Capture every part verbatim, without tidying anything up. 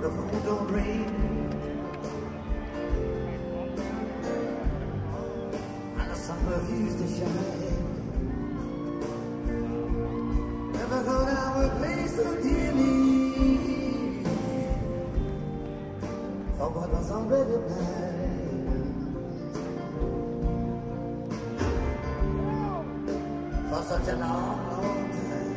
the phone don't ring, and the sun refused to shine. Never thought I would play so dearly for what was already mine. For such a long, long time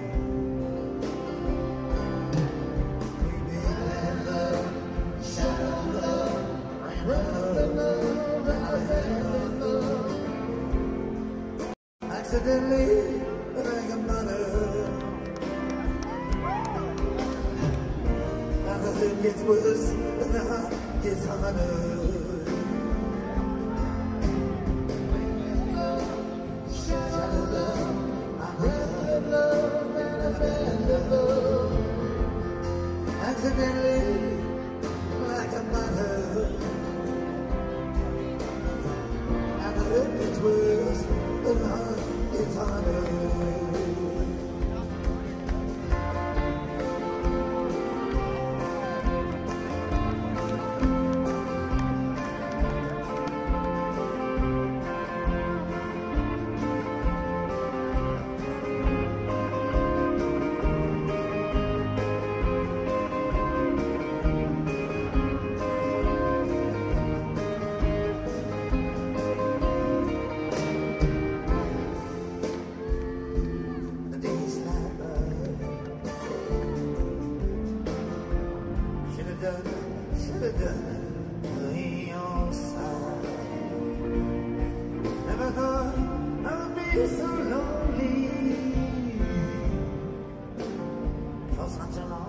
we've been in love, shadow love, love, love, love, love. Accidentally, like a mother, now the hurt gets worse and the heart gets harder. Accidentally, like a mother, and the hurt gets worse, and the heart gets harder. Should've done it on side. Never thought I would be so lonely for such a long